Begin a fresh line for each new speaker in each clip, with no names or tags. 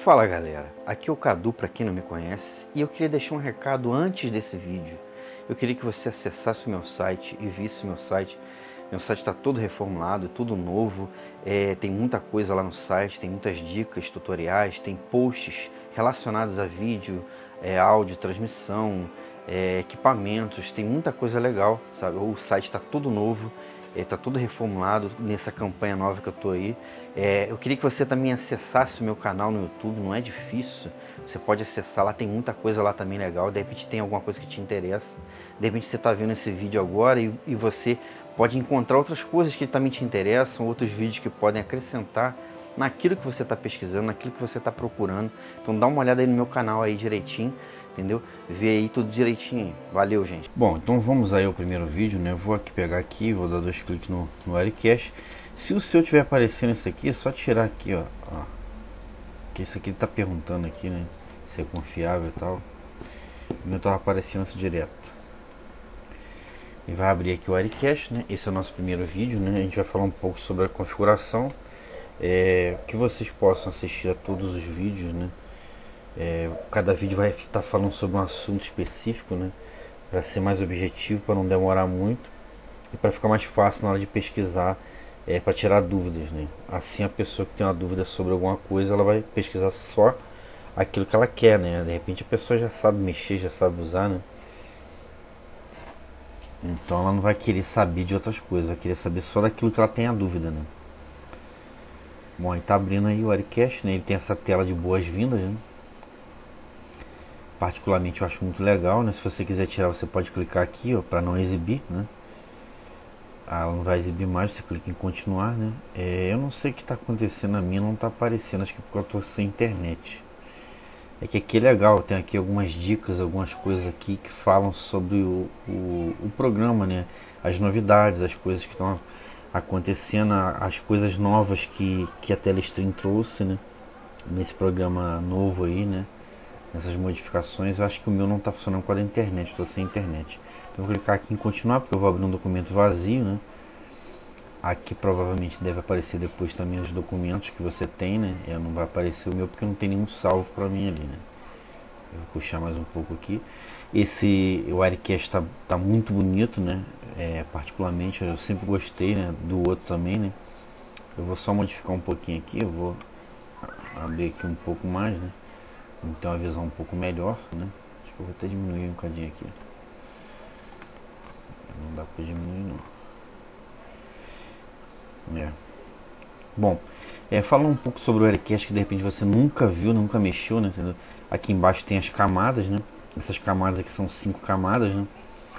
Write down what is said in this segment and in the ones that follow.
Fala galera, aqui é o Cadu para quem não me conhece e eu queria deixar um recado antes desse vídeo. Eu queria que você acessasse o meu site e visse meu site. Meu site está todo reformulado, tudo novo, tem muita coisa lá no site, tem muitas dicas, tutoriais, tem posts relacionados a vídeo, áudio, transmissão, equipamentos, tem muita coisa legal, sabe? O site está todo novo. Está tudo reformulado nessa campanha nova que eu estou aí. Eu queria que você também acessasse o meu canal no YouTube, não é difícil. Você pode acessar lá, tem muita coisa lá também legal. De repente tem alguma coisa que te interessa. De repente você está vendo esse vídeo agora e você pode encontrar outras coisas que também te interessam, outros vídeos que podem acrescentar naquilo que você está pesquisando, naquilo que você está procurando. Então dá uma olhada aí no meu canal aí direitinho, entendeu? Vê aí tudo direitinho. Valeu, gente.
Bom, então vamos aí ao primeiro vídeo, né? Eu vou aqui pegar aqui, vou dar 2 cliques no Aircache. Se o seu tiver aparecendo isso aqui, é só tirar aqui, ó. Que isso aqui ele tá perguntando aqui, né? Se é confiável e tal. O meu tava aparecendo isso direto. E vai abrir aqui o Aircache, né? Esse é o nosso primeiro vídeo, né? A gente vai falar um pouco sobre a configuração. Que vocês possam assistir a todos os vídeos, né? Cada vídeo vai estar falando sobre um assunto específico, né? Para ser mais objetivo, para não demorar muito e para ficar mais fácil na hora de pesquisar, para tirar dúvidas, né? Assim a pessoa que tem uma dúvida sobre alguma coisa, ela vai pesquisar só aquilo que ela quer, né? De repente a pessoa já sabe mexer, já sabe usar, né? Então ela não vai querer saber de outras coisas, vai querer saber só daquilo que ela tem a dúvida, né? Bom, aí tá abrindo aí o Aircache, né? Ele tem essa tela de boas-vindas, né? Particularmente eu acho muito legal, né? Se você quiser tirar, você pode clicar aqui, ó, para não exibir, né? Ela não vai exibir mais, você clica em continuar, né? Eu não sei o que está acontecendo, a minha não está aparecendo, acho que porque eu estou sem internet. É que aqui é legal, tem aqui algumas dicas, algumas coisas aqui que falam sobre o programa, né? As novidades, as coisas que estão acontecendo, as coisas novas que a Telestream trouxe, né? Nesse programa novo aí, né? Nessas modificações. Eu acho que o meu não está funcionando com a da internet, estou sem internet. Então vou clicar aqui em continuar, porque eu vou abrir um documento vazio, né? Aqui provavelmente deve aparecer depois também os documentos que você tem, né? Não vai aparecer o meu porque não tem nenhum salvo para mim ali, né? Eu vou puxar mais um pouco aqui. O Aircache tá muito bonito, né? Particularmente eu sempre gostei, né? Do outro também, né? Eu vou só modificar um pouquinho aqui, eu vou abrir aqui um pouco mais, né? Então a visão um pouco melhor, né? Acho que eu vou até diminuir um bocadinho aqui. Não dá para diminuir não. Bom, falando um pouco sobre o Aircache que de repente você nunca viu, nunca mexeu, né? Entendeu? Aqui embaixo tem as camadas, né? Essas camadas aqui são 5 camadas, né?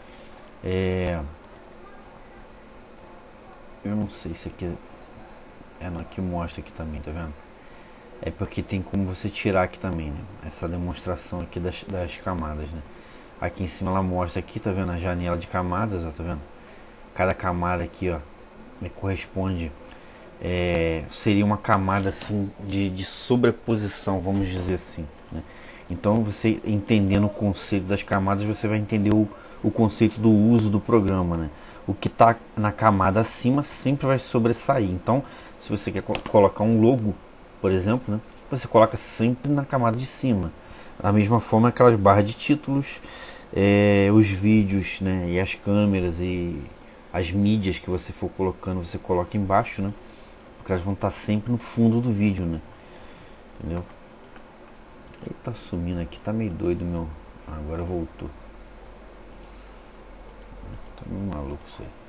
Eu não sei se aqui não, aqui mostra aqui também, tá vendo? É porque tem como você tirar aqui também, né? Essa demonstração aqui das camadas, né? Aqui em cima ela mostra aqui, tá vendo? A janela de camadas, ó, tá vendo? Cada camada aqui, ó, corresponde, seria uma camada assim de sobreposição, vamos dizer assim, né? Então você entendendo o conceito das camadas, você vai entender o conceito do uso do programa, né? O que está na camada acima sempre vai sobressair. Então, se você quer colocar um logo, por exemplo, né, você coloca sempre na camada de cima. Da mesma forma, aquelas barras de títulos, os vídeos, né, e as câmeras e as mídias que você for colocando, você coloca embaixo, né, porque elas vão estar sempre no fundo do vídeo, né, entendeu? Ele tá sumindo aqui, tá meio doido meu. Agora voltou. Tá meio maluco isso aí.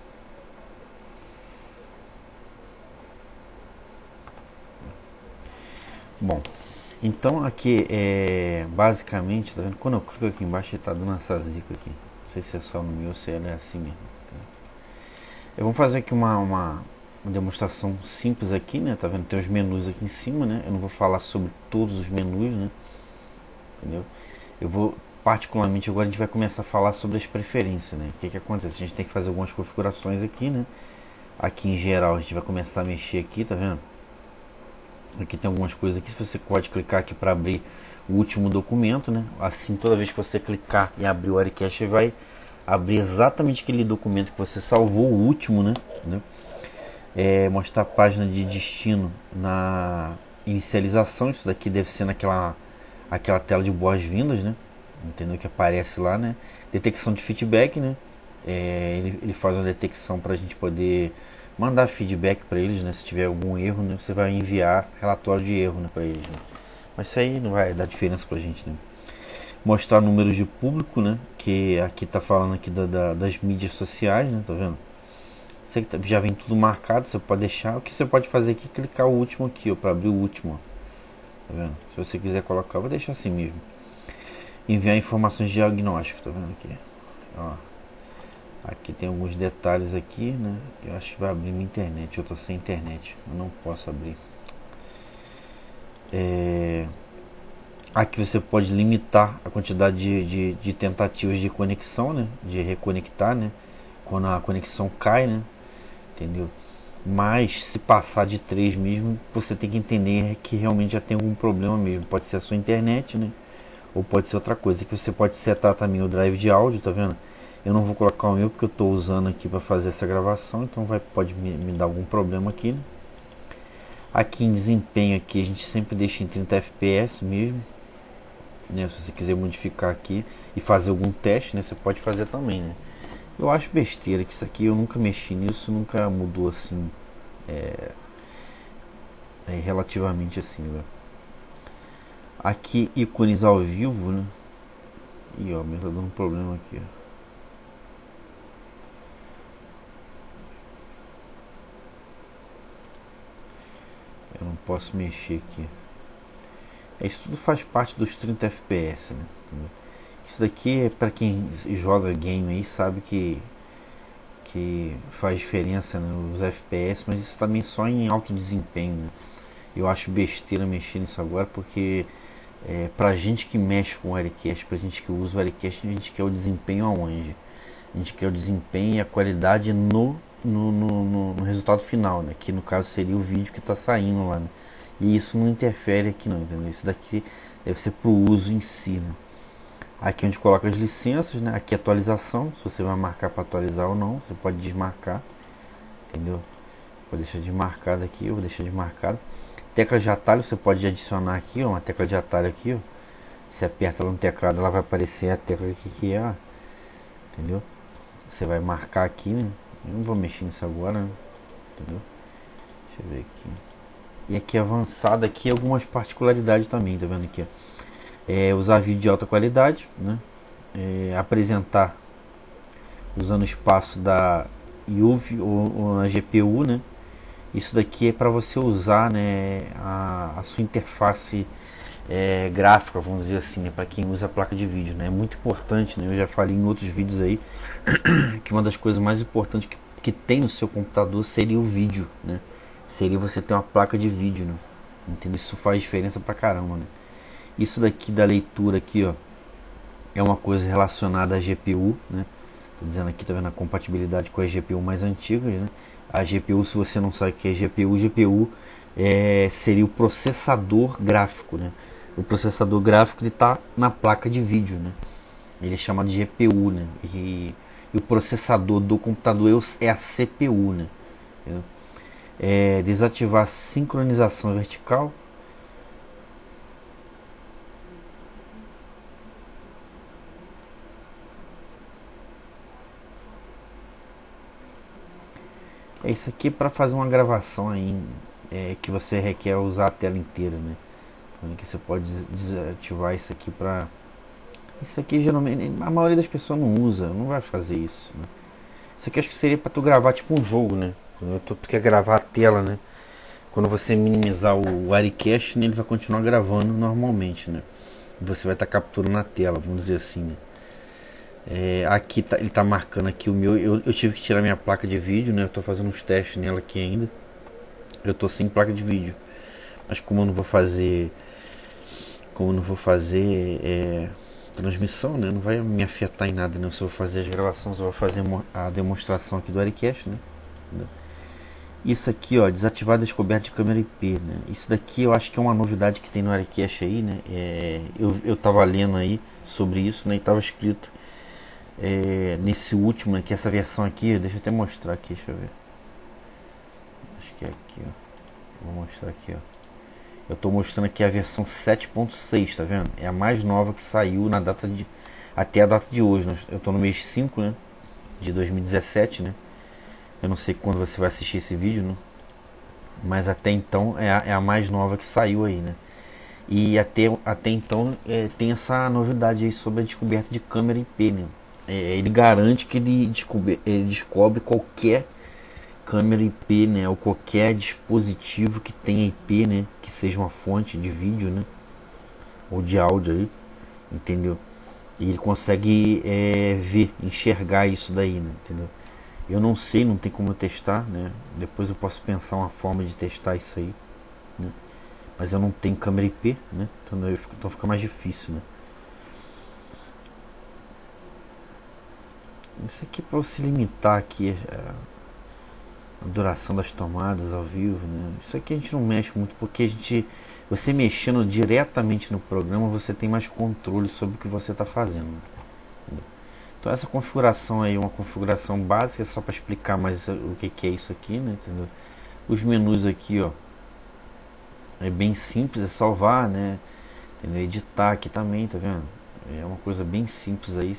Bom, então aqui basicamente, tá vendo? Quando eu clico aqui embaixo ele tá dando essa zica aqui. Não sei se é só no meu ou se ela é assim mesmo. Eu vou fazer aqui uma demonstração simples aqui, né? Tá vendo? Tem os menus aqui em cima, né? Eu não vou falar sobre todos os menus, né? Entendeu? Eu vou, particularmente agora a gente vai começar a falar sobre as preferências, né? O que acontece? A gente tem que fazer algumas configurações aqui, né? Aqui em geral a gente vai começar a mexer aqui, tá vendo? Aqui tem algumas coisas aqui, você pode clicar aqui para abrir o último documento, né? Assim, toda vez que você clicar e abrir o Aircache, vai abrir exatamente aquele documento que você salvou, o último, né? Mostrar a página de destino inicialização. Isso daqui deve ser aquela tela de boas-vindas, né? Entendeu? Que aparece lá, né? Detecção de feedback, né? Ele faz uma detecção para a gente poder mandar feedback para eles, né? Se tiver algum erro, né? Você vai enviar relatório de erro, né, para eles, né? Mas isso aí não vai dar diferença pra gente, né? Mostrar números de público, né? Que aqui tá falando aqui das mídias sociais, né? Tá vendo? Isso aqui já vem tudo marcado, você pode deixar. O que você pode fazer aqui é clicar o último aqui, ó, para abrir o último, ó. Tá vendo? Se você quiser colocar, eu vou deixar assim mesmo. Enviar informações de diagnóstico, tá vendo aqui? Ó. Aqui tem alguns detalhes aqui, né? Eu acho que vai abrir minha internet. Eu tô sem internet, eu não posso abrir. Aqui você pode limitar a quantidade de tentativas de conexão, né? De reconectar, né? Quando a conexão cai, né? Entendeu? Mas se passar de 3 mesmo, você tem que entender que realmente já tem algum problema mesmo. Pode ser a sua internet, né? Ou pode ser outra coisa. Que você pode setar também o drive de áudio, tá vendo? Eu não vou colocar o meu porque eu estou usando aqui para fazer essa gravação, então pode me dar algum problema aqui, né? Aqui em desempenho aqui a gente sempre deixa em 30 fps mesmo, né? Se você quiser modificar aqui e fazer algum teste, né? Você pode fazer também, né? Eu acho besteira que isso aqui eu nunca mexi nisso, nunca mudou assim, relativamente assim, né? Aqui ícones ao vivo, né? E ó, me tá dando um problema aqui, ó. Eu não posso mexer aqui. Isso tudo faz parte dos 30 fps, né? Isso daqui é para quem joga game aí, sabe que faz diferença, né, os FPS, mas isso também só em alto desempenho, né? Eu acho besteira mexer nisso agora, porque pra gente que mexe com o Aircast, pra gente que usa o Aircast, a gente quer o desempenho aonde? A gente quer o desempenho e a qualidade no resultado final, né? Que no caso seria o vídeo que está saindo lá, né? E isso não interfere aqui não, entendeu? Isso daqui deve ser pro uso em si, né? Aqui a gente coloca as licenças, né? Aqui atualização, se você vai marcar para atualizar ou não, você pode desmarcar, entendeu? Vou deixar desmarcado aqui, eu vou deixar desmarcado. Tecla de atalho, você pode adicionar aqui, ó, uma tecla de atalho aqui, ó. Você aperta ela no teclado, ela vai aparecer a tecla aqui que é, ó, entendeu? Você vai marcar aqui, né? Eu não vou mexer nisso agora, né? Entendeu? Deixa eu ver aqui. E aqui avançado, aqui algumas particularidades também, tá vendo aqui, ó? Usar vídeo de alta qualidade, né? Apresentar usando o espaço da UV ou na GPU, né? Isso daqui é para você usar, né, a sua interface gráfica, vamos dizer assim, né, para quem usa a placa de vídeo, né? É muito importante, né? Eu já falei em outros vídeos aí que uma das coisas mais importantes que tem no seu computador seria o vídeo, né? Seria você ter uma placa de vídeo, né? Entendeu? Isso faz diferença pra caramba, né? Isso daqui da leitura aqui, ó, é uma coisa relacionada à GPU, né? Tô dizendo aqui, tá vendo a compatibilidade com as GPU mais antigas, né? A GPU, se você não sabe o que é GPU seria o processador gráfico, né? O processador gráfico ele tá na placa de vídeo, né? Ele é chamado de GPU, né? E o processador do computador é a CPU, né? Desativar a sincronização vertical. Isso aqui para fazer uma gravação aí, que você requer usar a tela inteira, né? Então, que você pode desativar isso aqui para... Isso aqui geralmente a maioria das pessoas não usa, não vai fazer isso, né? Isso aqui acho que seria para tu gravar tipo um jogo, né? Tu quer gravar a tela, né? Quando você minimizar o Aircast, né, ele vai continuar gravando normalmente, né? Você vai estar capturando a tela, vamos dizer assim, né? Aqui ele tá marcando aqui o meu. Eu tive que tirar minha placa de vídeo, né? Eu tô fazendo uns testes nela aqui ainda. Eu tô sem placa de vídeo, mas como eu não vou fazer transmissão, né? Não vai me afetar em nada, né? Se eu vou fazer as gravações, eu vou fazer a demonstração aqui do Aircast, né? Isso aqui, ó, desativar a descoberta de câmera IP, né? Isso daqui eu acho que é uma novidade que tem no Aircast aí, né? Eu tava lendo aí sobre isso, né? E tava escrito nesse último, né, que essa versão aqui, deixa eu até mostrar aqui, deixa eu ver. Acho que é aqui, ó. Vou mostrar aqui, ó. Eu estou mostrando aqui a versão 7.6, tá vendo? É a mais nova que saiu na data de até a data de hoje. Eu estou no mês 5, né, de 2017, né? Eu não sei quando você vai assistir esse vídeo, né? Mas até então é a mais nova que saiu aí, né? E até então tem essa novidade aí sobre a descoberta de câmera IP, né? Ele garante que ele descobre qualquer câmera IP, né? Ou qualquer dispositivo que tenha IP, né? Que seja uma fonte de vídeo, né? Ou de áudio aí, entendeu? E ele consegue ver, enxergar isso daí, né? Entendeu? Eu não sei, não tem como eu testar, né? Depois eu posso pensar uma forma de testar isso aí, né? Mas eu não tenho câmera IP, né? Então fica mais difícil, né? Isso aqui para você limitar aqui a duração das tomadas ao vivo, né? Isso aqui a gente não mexe muito porque você mexendo diretamente no programa, você tem mais controle sobre o que você está fazendo, entendeu? Então essa configuração aí, uma configuração básica, só para explicar mais o que é isso aqui, né? Entendeu? Os menus aqui, ó, é bem simples, é salvar, né? Entendeu? Editar aqui também, tá vendo? É uma coisa bem simples aí.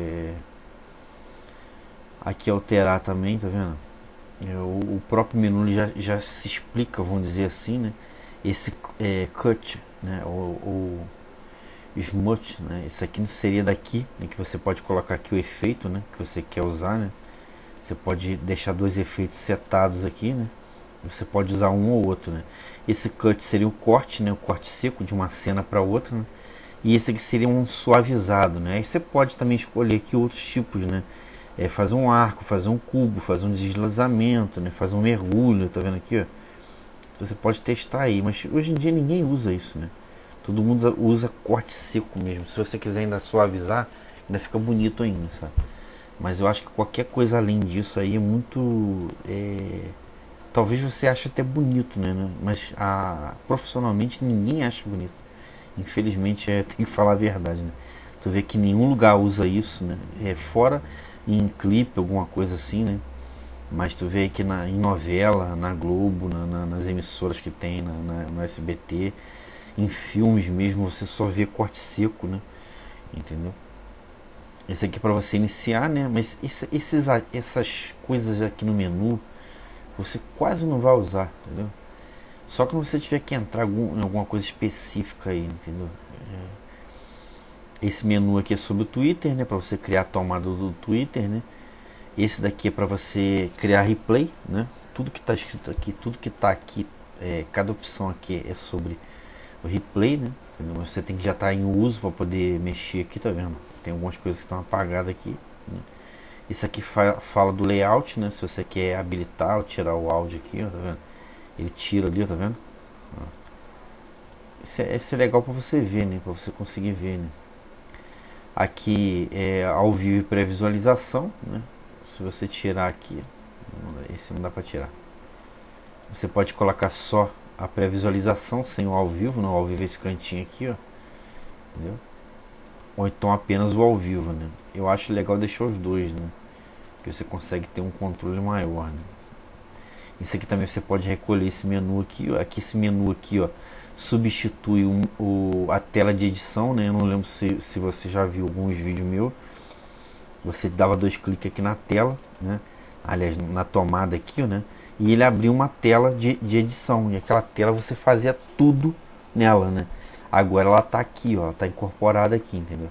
Aqui alterar também, tá vendo? O próprio menu já se explica, vamos dizer assim, né? Esse cut, né? O smooth, né? Isso aqui seria daqui, né? Que você pode colocar aqui o efeito, né? Que você quer usar, né? Você pode deixar dois efeitos setados aqui, né? Você pode usar um ou outro, né? Esse cut seria o corte, né? O corte seco de uma cena para outra, né? E esse aqui seria um suavizado, né? Aí você pode também escolher aqui outros tipos, né? Fazer um arco, fazer um cubo, fazer um deslizamento, né? Fazer um mergulho, tá vendo aqui, ó? Você pode testar aí, mas hoje em dia ninguém usa isso, né? Todo mundo usa corte seco mesmo. Se você quiser ainda suavizar, ainda fica bonito ainda, sabe? Mas eu acho que qualquer coisa além disso aí é muito... talvez você ache até bonito, né? Mas profissionalmente ninguém acha bonito. Infelizmente, tem que falar a verdade, né? Tu vê que nenhum lugar usa isso, né? Fora em clipe, alguma coisa assim, né? Mas tu vê que em novela, na Globo, nas emissoras que tem, no SBT, em filmes mesmo, você só vê corte seco, né? Entendeu? Esse aqui é para você iniciar, né? Mas essas coisas aqui no menu, você quase não vai usar, entendeu? Só que você tiver que entrar em alguma coisa específica aí, entendeu? Esse menu aqui é sobre o Twitter, né? Para você criar a tomada do Twitter, né? Esse daqui é para você criar replay, né? Tudo que está escrito aqui, tudo que está aqui, cada opção aqui é sobre o replay, né? Entendeu? Você tem que já estar em uso para poder mexer aqui, tá vendo? Tem algumas coisas que estão apagadas aqui, né? Isso aqui fala do layout, né? Se você quer habilitar ou tirar o áudio aqui, ó, tá vendo? Ele tira ali, ó, tá vendo? Isso é legal para você ver, né? Para você conseguir ver, né? Aqui é ao vivo e pré-visualização, né? Se você tirar aqui, esse não dá para tirar. Você pode colocar só a pré-visualização sem o ao vivo, não, ao vivo é esse cantinho aqui, ó, entendeu? Ou então apenas o ao vivo, né? Eu acho legal deixar os dois, né? Que você consegue ter um controle maior, né? Isso aqui também você pode recolher esse menu aqui, ó. Aqui esse menu aqui, ó, substitui a tela de edição, né? Eu não lembro se você já viu alguns vídeos meus. Você dava dois cliques aqui na tela, né? Aliás, na tomada aqui, né? E ele abriu uma tela de edição. E aquela tela você fazia tudo nela, né? Agora ela tá aqui, ó, tá incorporada aqui, entendeu?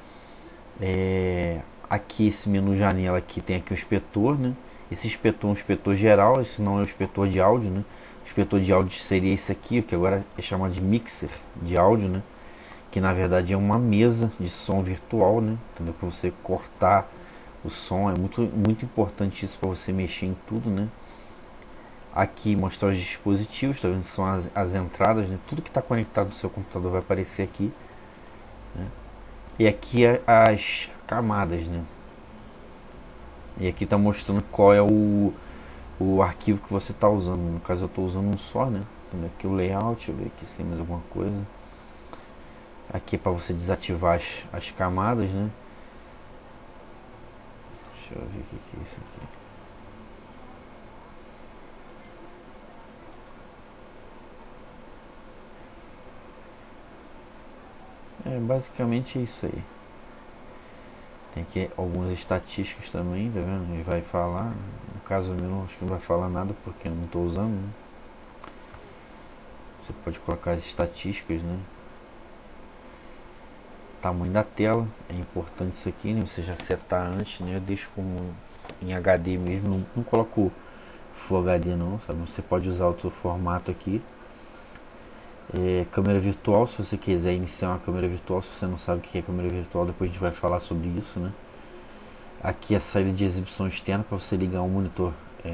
Aqui esse menu janela aqui tem aqui o inspetor, né? Esse inspetor é um inspetor geral, esse não é o inspetor de áudio, né? O inspetor de áudio seria esse aqui, que agora é chamado de mixer de áudio, né? Que na verdade é uma mesa de som virtual, né? Entendeu? Para você cortar o som, é muito importante isso para você mexer em tudo, né? Aqui mostrar os dispositivos, tá vendo? São as entradas, né? Tudo que está conectado no seu computador vai aparecer aqui, né? E aqui as camadas, né? E aqui está mostrando qual é o arquivo que você está usando. No caso eu estou usando um só, né? Aqui o layout, deixa eu ver aqui se tem mais alguma coisa. Aqui é para você desativar as camadas, né? Deixa eu ver o que é isso aqui. Basicamente é isso aí. Tem aqui algumas estatísticas também, tá vendo? Ele vai falar, no caso meu acho que não vai falar nada porque eu não estou usando, né? Você pode colocar as estatísticas, né? Tamanho da tela, é importante isso aqui, né? Você já setar antes, né? Eu deixo como em HD mesmo, não coloco Full HD não, sabe? Você pode usar outro formato aqui. Câmera virtual, se você quiser iniciar uma câmera virtual, se você não sabe o que é câmera virtual, depois a gente vai falar sobre isso, né? Aqui a saída de exibição externa para você ligar um monitor,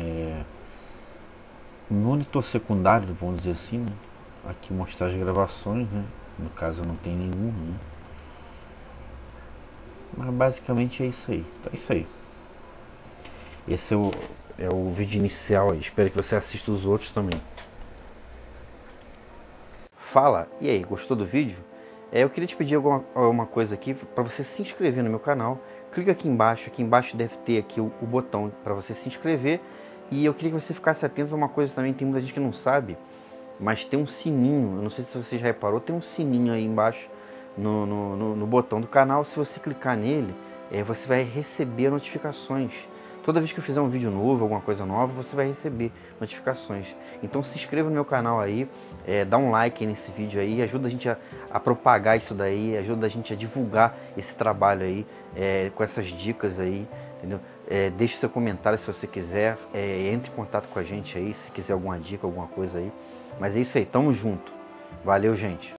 monitor secundário, vamos dizer assim, né? Aqui mostrar as gravações, né? No caso não tem nenhum, né? Mas basicamente é isso aí. Então é isso aí. Esse é o vídeo inicial aí. Espero que você assista os outros também.
Fala, e aí, gostou do vídeo? Eu queria te pedir alguma coisa aqui para você se inscrever no meu canal. Clica aqui embaixo deve ter aqui o botão para você se inscrever. E eu queria que você ficasse atento a uma coisa também, tem muita gente que não sabe, mas tem um sininho, eu não sei se você já reparou, tem um sininho aí embaixo no botão do canal. Se você clicar nele, você vai receber notificações. Toda vez que eu fizer um vídeo novo, alguma coisa nova, você vai receber notificações. Então se inscreva no meu canal aí, dá um like nesse vídeo aí, ajuda a gente a propagar isso daí, ajuda a gente a divulgar esse trabalho aí, com essas dicas aí, entendeu? Deixe seu comentário se você quiser, entre em contato com a gente aí, se quiser alguma dica, alguma coisa aí. Mas é isso aí, tamo junto. Valeu, gente.